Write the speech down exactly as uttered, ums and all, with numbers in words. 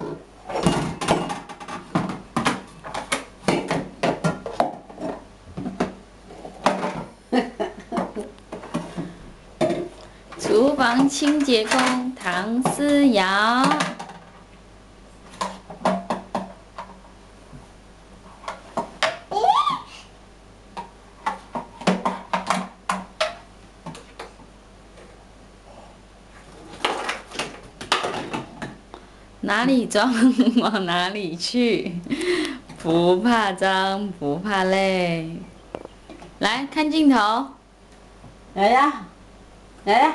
厨房清洁工唐思瑶。哪里装往哪里去，不怕脏，不怕累。来看镜头， 来呀，来呀！